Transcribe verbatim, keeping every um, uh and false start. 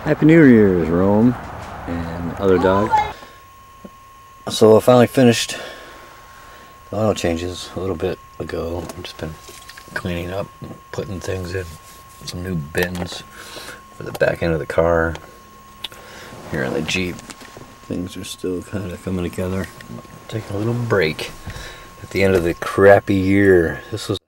Happy New Year's, Rome and other dog. So I finally finished the oil changes a little bit ago. I've just been cleaning up, putting things in some new bins for the back end of the car. Here on the Jeep, things are still kind of coming together. Taking a little break at the end of the crappy year. This was